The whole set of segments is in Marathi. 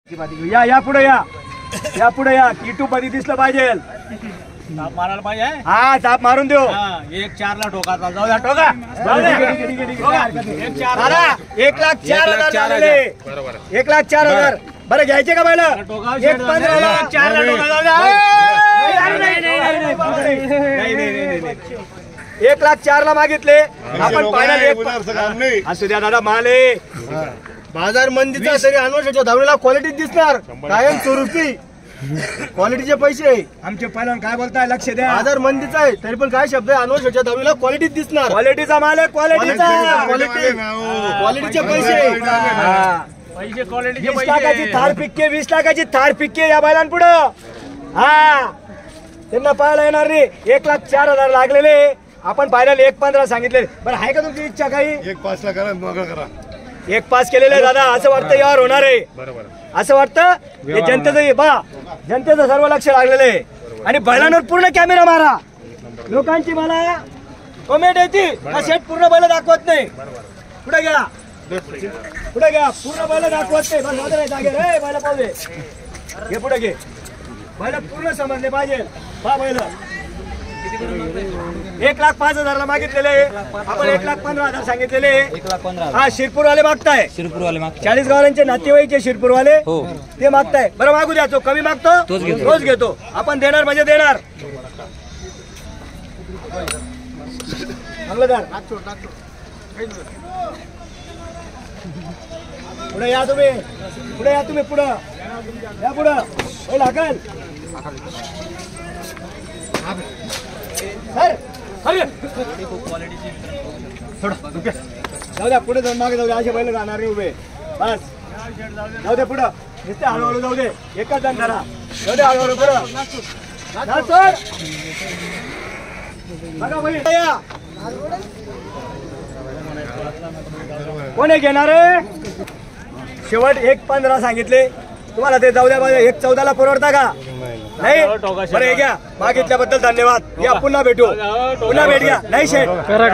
या पुढे या पुढे या किटू मध्ये दिसलं पाहिजे। ताप मारायला पाहिजे। हा ताप मारून देऊ। 1-4 ला ठोका जाऊ द्या ठोका। एक 1,04,000 बरोबर 1,04,000 बरं घ्यायचे का पहिलं 1,15,000 ला 4 ला ठोका जाऊ द्या। 1,04,000 ला मागितले आपण फायनल असू द्या दादा माले बाजार मंदीचा तरी अनवर्षाच्या धावणीला क्वालिटी दिसणार कायम स्वरूपी क्वालिटीचे पैसे आमचे पहिलवान काय बोलताय लक्ष द्या। बाजार मंदीचा आहे तरी पण काय शब्द आहे अनवर्षाच्या धावणीला क्वालिटी दिसणार क्वालिटीचा माल आहे क्वालिटीचा क्वालिटीचे पैसे पैसे क्वालिटीचे 20 लाखाची थार पिक्के 20 लाखाची थार पिक्के या बैलांपुढं हा त्यांना पाहायला येणार नाही। 1,04,000 लागलेले आपण फायनल 1,15 सांगितले। बरं आहे का तुमची इच्छा काही 1,5 ला करा मग करा 1,5 केलेले दादा असं वाटतं यावर होणार आहे असं वाटतं हे जनतेचं बा जनतेचं सर्व लक्ष लागलेलं आहे आणि बैलांवर पूर्ण कॅमेरा मारा लोकांची मला कमेंट येते शेट पूर्ण बैल दाखवत नाही पुढे घ्या पूर्ण बैल दाखवत नाही बस नाही जागे रे बैल पाहू घे पुढे घे बैल पूर्ण समजले पाहिजे बा बैल 1,05,000 ला मागितलेले आपण 1,15,000 सांगितलेले 1,15,000 हा शिरपूरवाले मागताय 40 गावांचे नातेवाईक शिरपूरवाले ते मागताय। बरं मागू द्या तो कमी मागतो तोच घेतो आपण देणार म्हणजे देणार पुढे या तुम्ही पुढे या पुढं लागल जाऊ द्या पुढे जाऊन मागे जाऊ द्या असे बैल राहणार नाही उभे बस जाऊ दे पुढं नुसते हळूहळू जाऊ दे एकच जण धरा जाऊ दे हळूहळू पुढं बघा बैल कोणी घेणार शेवट 1,15 सांगितले तुम्हाला ते जाऊ द्या 1,14 ला परवडता का नाही बरं हे घ्या मागितल्याबद्दल धन्यवाद या पुन्हा भेटू पुन्हा भेट घ्या नाही शेठ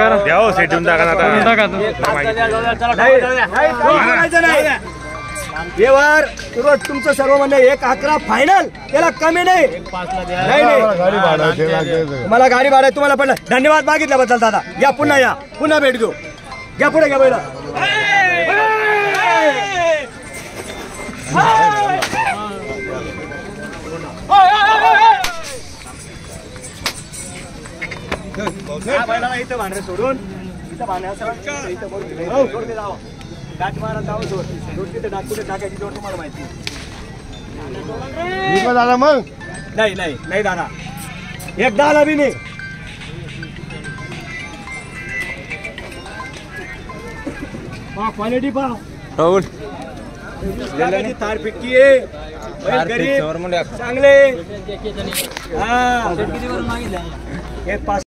व्यवहार सुरुवात तुमचं सर्व म्हणणं 1,11 फायनल त्याला कमी नाही मला गाडी भाडा तुम्हाला पडलं धन्यवाद मागितल्याबद्दल दादा या पुन्हा भेट घेऊ घ्या पुढे घ्या पहिला इथं भांडरे सोडून इथं गाठ मारा जाऊ जोड तिथे कुठे टाकायची जोड तुम्हाला माहिती दादा मग नाही दादा 1,10 बी नाही क्वालिटी पहा थार पिक्की आहे गरीब चांगले हा 1,5